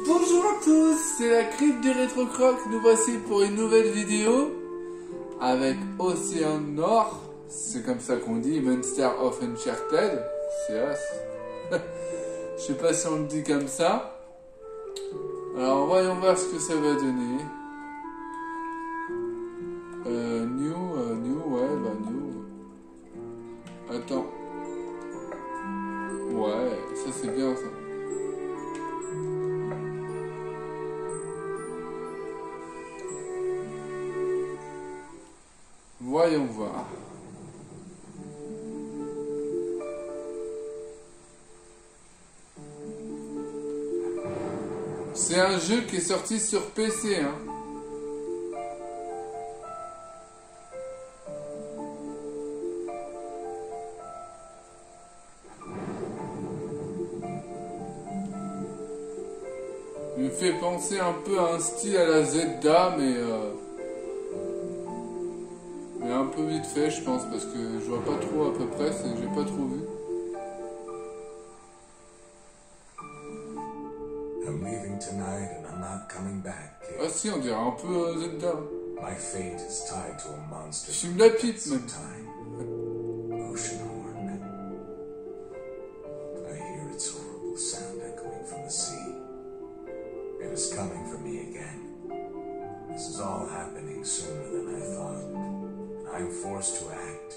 Bonjour à tous, c'est la crypte du Rétrocroc. Nous voici pour une nouvelle vidéo avec Océan Nord, c'est comme ça qu'on dit, Monster of Uncharted, c'est us. Je sais pas si on le dit comme ça. Alors voyons voir ce que ça va donner. New. Attends. Ouais, ça c'est bien ça. Voyons voir. C'est un jeu qui est sorti sur PC, hein. Il me fait penser un peu à un style à la Zelda, mais un peu vite fait, je pense, parce que je vois pas trop à peu près, j'ai pas trop vu. I'm leaving tonight and I'm not coming back, kid. Ah si, on dirait un peu Zelda. My fate is tied to a monster. Je me la pipe, même. Oceanhorn. I hear its horrible sound echoing from the sea. It is coming for me again. This is all happening sooner than I thought. I'm forced to act.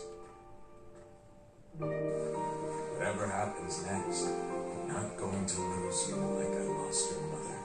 Whatever happens next, I'm not going to lose you like I lost your mother.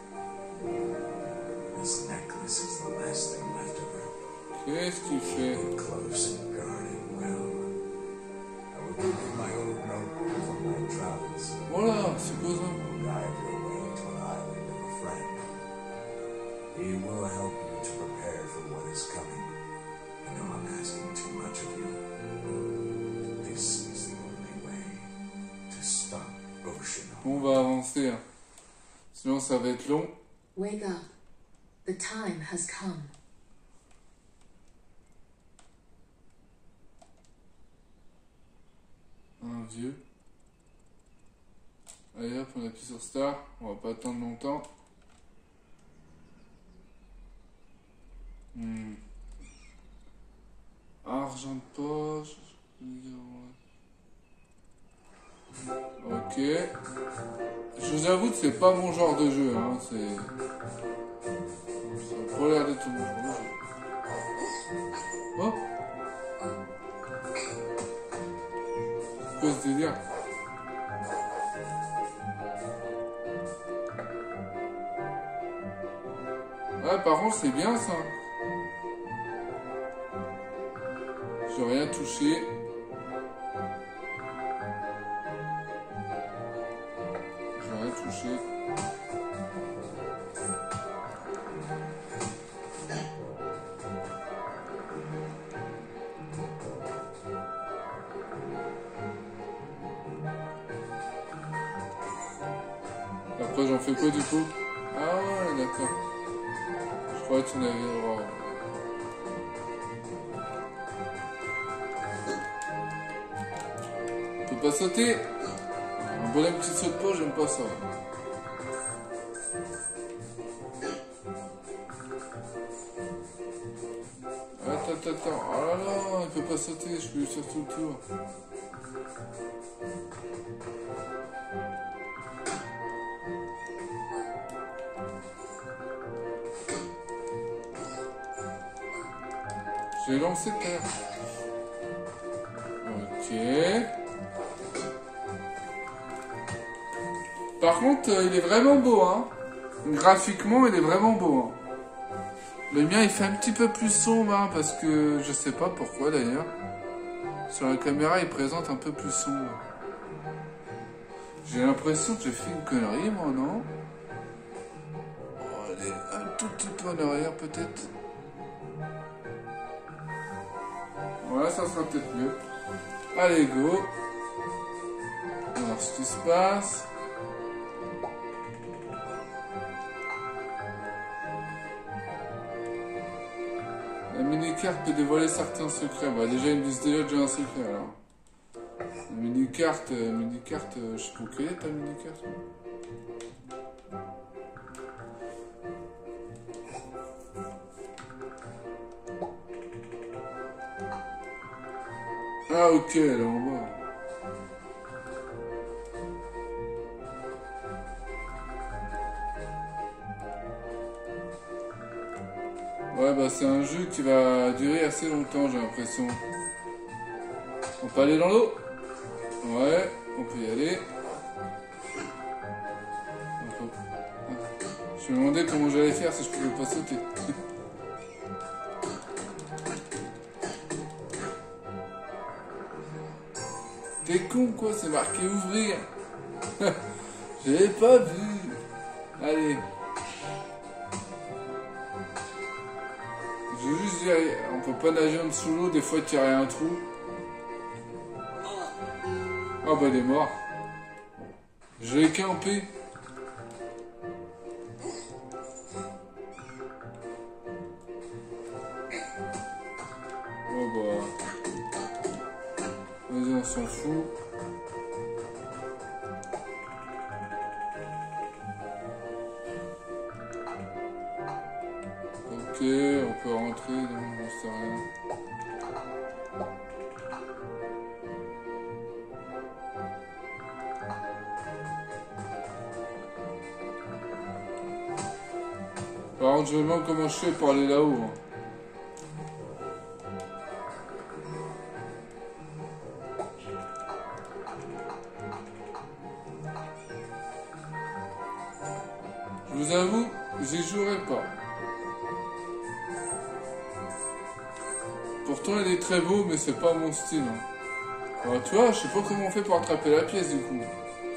This necklace is the last thing left of her. Qu'est-ce qu'il fait? Close and guard it well. I will give you my old notebook from my travels. Voilà, c'est quoi ça? Guide your way to an island of a friend. He will help you to prepare for what is coming. I know I'm asking too much of you. This is the only way to stop Oceanhorn. On va avancer, hein. Sinon ça va être long. Wake up. The time has come. Un vieux. Allez hop, on appuie sur Start. On va pas attendre longtemps. Argent de poche. Ok. Je vous avoue que c'est pas mon genre de jeu, hein. Ça a pas l'air d'être mon genre de jeu. Oh! C'est quoi ce délire? Ouais, par contre, c'est bien ça. J'ai rien touché. J'ai rien touché. Après, j'en fais quoi du coup? Ah ouais, d'accord. Je croyais que tu n'avais... Oh. On peut pas sauter. Un bonhomme qui saute pas, j'aime pas ça. Attends. Oh là là, il peut pas sauter, je peux lui faire tout le tour. J'ai lancé terre. Ok. Par contre, il est vraiment beau, hein. Graphiquement, il est vraiment beau, hein. Le mien, il fait un petit peu plus sombre, hein, parce que je sais pas pourquoi d'ailleurs. Sur la caméra, il présente un peu plus sombre. J'ai l'impression que j'ai fait une connerie, moi, non? Oh, elle est un tout petit peu en arrière, peut-être. Voilà, ça sera peut-être mieux. Allez, go. On va voir ce qui se passe. La mini-carte peut dévoiler certains secrets. Bah déjà, ils me disent déjà que j'ai un secret, alors. La mini-carte, je sais pas quelle est ta mini-carte. Ah ok, elle est en bas. Ouais, bah c'est un jeu qui va durer assez longtemps, j'ai l'impression. On peut aller dans l'eau? Ouais, on peut y aller. Je me demandais comment j'allais faire si je pouvais pas sauter. T'es con quoi, c'est marqué ouvrir. Je l'ai pas vu. Allez. Je veux juste dire, on peut pas nager en dessous de l'eau, des fois tirer un trou. Ah bah il est mort. Je l'ai campé. Oh bah. Vas-y, on s'en fout. Ok, on peut rentrer, non, j'en sais rien. Par contre, je me demande comment je fais pour aller là-haut. Hein. Je vous avoue, j'y jouerai pas. Pourtant, il est très beau, mais c'est pas mon style. Hein. Alors, tu vois, je sais pas comment on fait pour attraper la pièce du coup.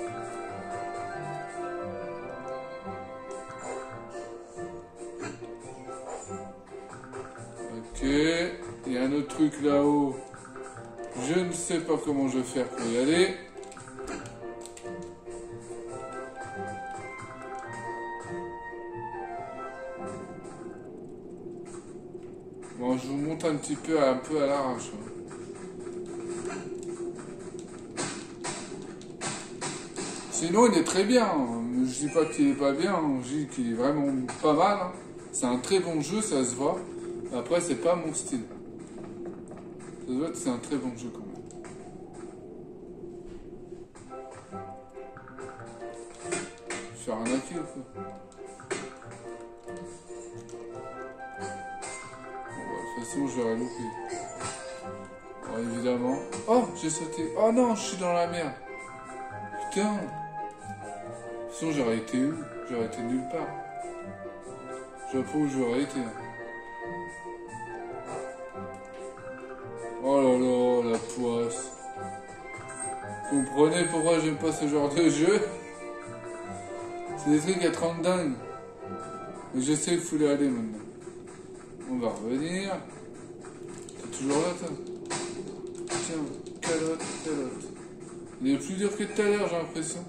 Ok, il y a un autre truc là-haut. Je ne sais pas comment je vais faire pour y aller. Bon, je vous montre un petit peu à l'arrache. Sinon, il est très bien. Je dis pas qu'il est pas bien, je dis qu'il est vraiment pas mal. C'est un très bon jeu, ça se voit. Après, c'est pas mon style. Ça se voit que c'est un très bon jeu quand même. Je suis arnaqué ou quoi? De toute façon, je l'aurais loupé. Bon, évidemment. Oh, j'ai sauté. Oh non, je suis dans la merde. Putain. De toute façon, j'aurais été où? J'aurais été nulle part. Je sais pas où j'aurais été. Oh là là, la poisse. Vous comprenez pourquoi j'aime pas ce genre de jeu? C'est des trucs à 30 dingues. Mais je sais qu'il faut y aller maintenant. On va revenir. T'es toujours là, toi? Tiens, calotte, calotte. Il est plus dur que tout à l'heure, j'ai l'impression.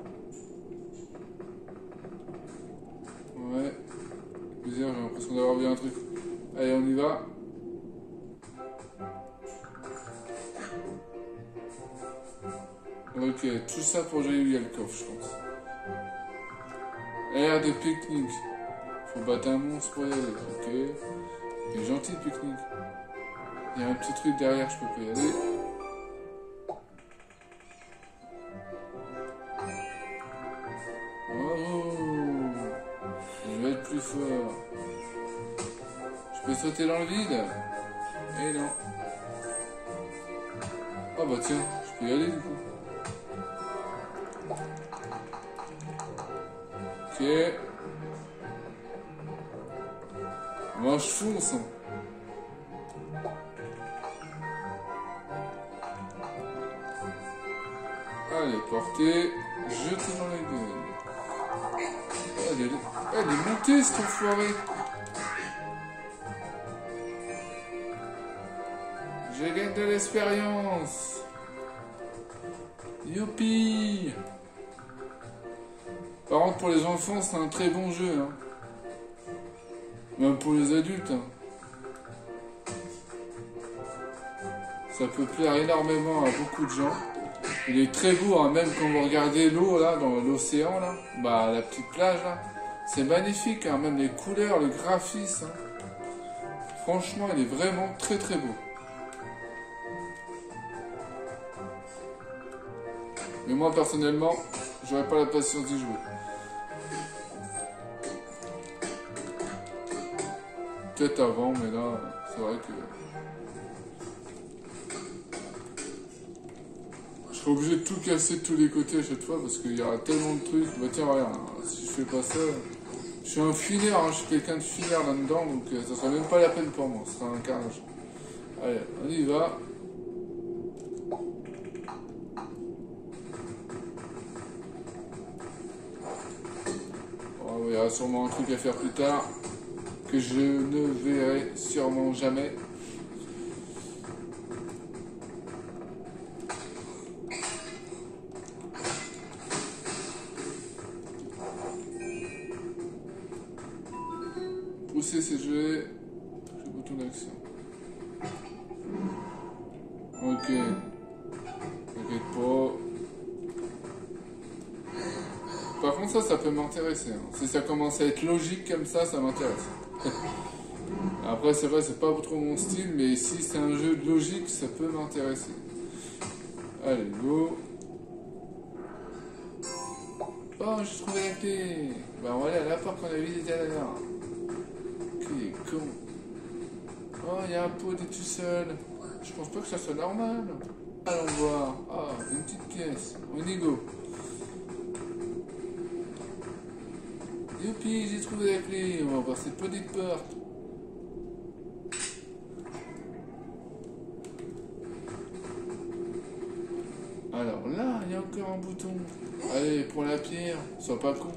Ouais. Bizarre, j'ai l'impression d'avoir vu un truc. Allez, on y va. Ok, tout ça pour jouer le coffre, je pense. Air de pique-nique. Faut battre un monstre pour y aller. Ok. Il est gentil le pique-nique. Il y a un petit truc derrière, je peux pas y aller. Oh, je vais être plus fort. Je peux sauter dans le vide? Eh non. Oh bah tiens, je peux y aller du coup. Ok. Moi je fonce. Allez, portée. Jetez dans la gueule. Elle est montée cette enfoirée. Je gagne de l'expérience. Youpi. Par contre, pour les enfants, c'est un très bon jeu. Hein. Même pour les adultes. Hein. Ça peut plaire énormément à beaucoup de gens. Il est très beau, hein, même quand vous regardez l'eau là, dans l'océan là, bah la petite plage là, c'est magnifique, hein, même les couleurs, le graphisme. Hein. Franchement, il est vraiment très très beau. Mais moi, personnellement, j'aurais pas la patience d'y jouer. Peut-être avant, mais là, c'est vrai que... Je serais obligé de tout casser de tous les côtés à chaque fois parce qu'il y aura tellement de trucs. Bah tiens, regarde, si je fais pas ça... Je suis un fineur, hein, je suis quelqu'un de fineur là-dedans, donc ça serait même pas la peine pour moi, ce sera un carnage. Allez, on y va. Oh, il y aura sûrement un truc à faire plus tard, que je ne verrai sûrement jamais. Pousser c'est jouer le bouton d'action. Ok. T'inquiète pas. Par contre ça peut m'intéresser. Hein. Si ça commence à être logique comme ça m'intéresse. Après c'est vrai c'est pas trop mon style, mais si c'est un jeu de logique, ça peut m'intéresser. Allez, go. Oh, j'ai trouvé la clé. Bah on va aller à la porte qu'on a visitée tout à l'heure. Con. Oh, il y a un pot d'être tout seul. Je pense pas que ça soit normal. Allons voir. Ah, une petite pièce. On y go. Youpi, j'ai trouvé la clé. On va voir cette petite porte. Alors là, il y a encore un bouton. Allez, prends la pierre. Sois pas con.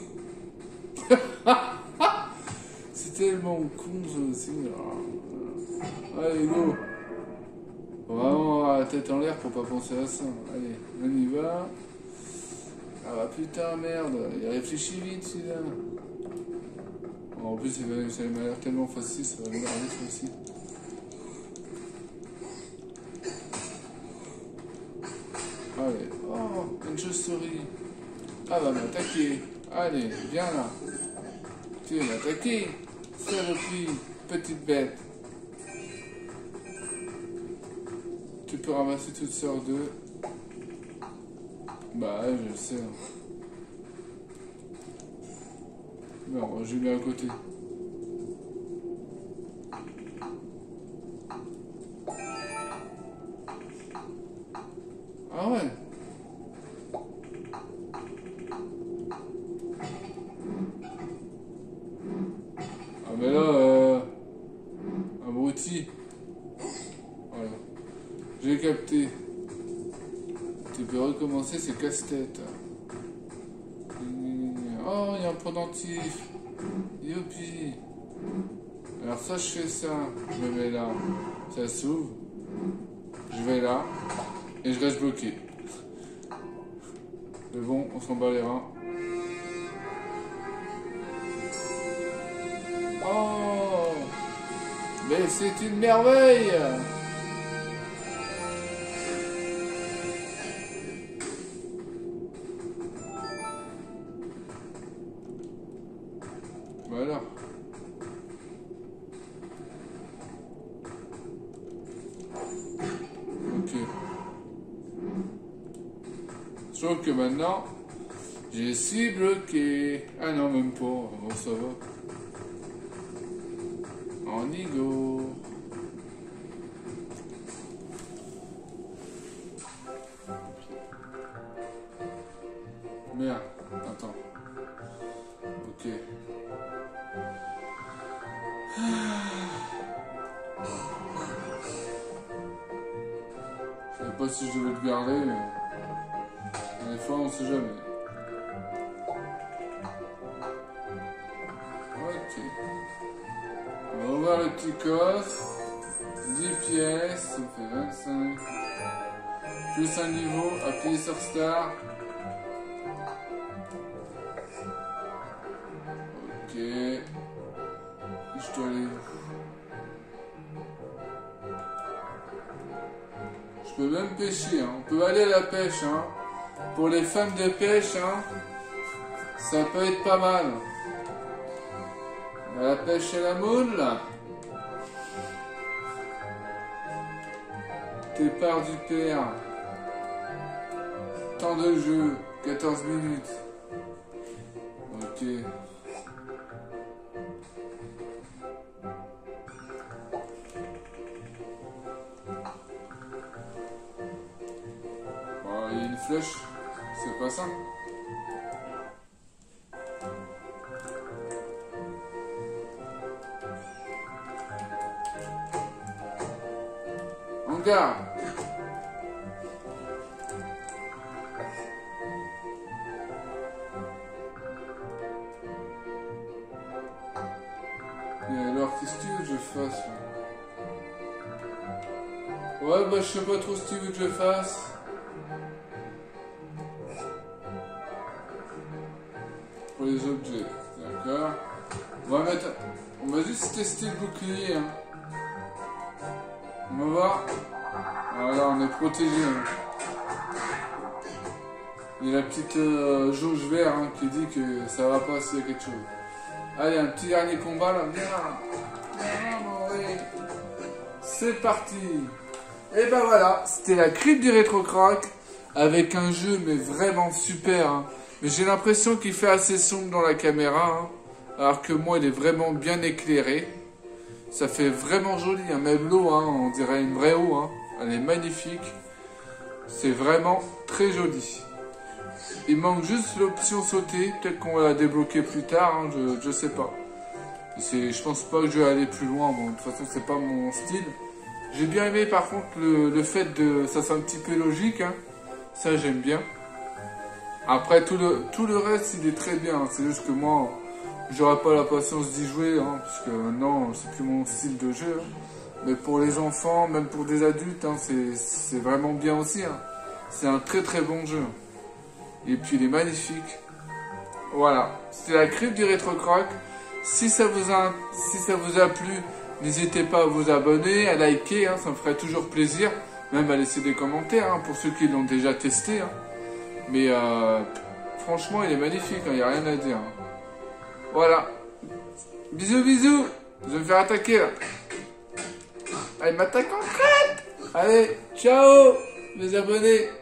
C'est tellement con ça aussi. Allez, go. Vraiment avoir la tête en l'air pour pas penser à ça. Allez, on y va. Ah bah putain, merde. Il réfléchit vite celui-là. En plus, ça m'a l'air tellement facile, ça va me garder ça aussi. Allez, oh, une chauve-souris. Ah va m'attaquer. Allez, viens là. Tu veux m'attaquer? Saloperie, petite bête. Tu peux ramasser toutes sortes de... Bah, je le sais. Non, je l'ai à côté. Ah ouais. Ah mais là, abruti. Voilà. J'ai capté. Tu peux recommencer, c'est casse-tête. Oh, il y a un pendentif. Youpi. Alors ça, je fais ça. Je me mets là. Ça s'ouvre. Je vais là. Et je reste bloqué. Mais bon, on s'en bat les reins. Oh! Mais c'est une merveille! Voilà. Ok. Sauf que maintenant, je suis bloqué. Ah non, même pas. Bon, ça va. On y go. Merde. Attends. Ok. Je sais pas si je devais le garder, mais des fois on sait jamais. Ok. On va ouvrir le petit coffre. 10 pièces, ça fait 25. Plus un niveau, appuyez sur Star. Ok. Je dois aller. Je peux même pêcher, hein. On peut aller à la pêche, hein. Pour les fans de pêche, hein. Ça peut être pas mal. À la pêche à la moule, là. T'es part du père. temps de jeu, 14 minutes. Ok. Bon, il y a une flèche, c'est pas ça. En garde. Et alors, qu'est-ce que tu veux que je fasse là? Ouais, bah je sais pas trop ce que tu veux que je fasse. Pour les objets, d'accord. On va mettre... On va juste tester le bouclier, hein. On va voir. Voilà, on est protégé. Hein. Il y a la petite jauge vert hein, qui dit que ça va pas s'il y a quelque chose. Allez, un petit dernier combat là. Viens. C'est parti. Et ben voilà, c'était la crypte du rétrocroc avec un jeu mais vraiment super. Hein. Mais j'ai l'impression qu'il fait assez sombre dans la caméra, hein, alors que moi il est vraiment bien éclairé. Ça fait vraiment joli, hein. Même l'eau, hein, on dirait une vraie eau. Hein. Elle est magnifique. C'est vraiment très joli. Il manque juste l'option sauter. Peut-être qu'on va la débloquer plus tard, hein, je sais pas. Je pense pas que je vais aller plus loin. Bon, de toute façon, c'est pas mon style. J'ai bien aimé par contre le fait de... Ça c'est un petit peu logique. Hein. Ça j'aime bien. Après tout le reste il est très bien. Hein. C'est juste que moi j'aurais pas la patience d'y jouer. Hein, parce que non c'est plus mon style de jeu. Hein. Mais pour les enfants, même pour des adultes, hein, c'est vraiment bien aussi. Hein. C'est un très très bon jeu. Et puis il est magnifique. Voilà. C'était la crypte du rétrocroc. Si ça vous a plu, n'hésitez pas à vous abonner, à liker, hein, ça me ferait toujours plaisir. Même à laisser des commentaires, hein, pour ceux qui l'ont déjà testé. Hein. Mais franchement, il est magnifique, il n'y a rien à dire. Hein. Voilà. Bisous, bisous. Je vais me faire attaquer, là. Ah, il m'attaque en crête. Allez, ciao, mes abonnés.